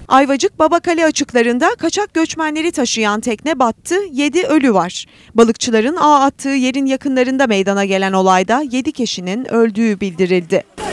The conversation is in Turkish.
Ayvacık Babakale açıklarında kaçak göçmenleri taşıyan tekne battı, 7 ölü var. Balıkçıların ağ attığı yerin yakınlarında meydana gelen olayda 7 kişinin öldüğü bildirildi.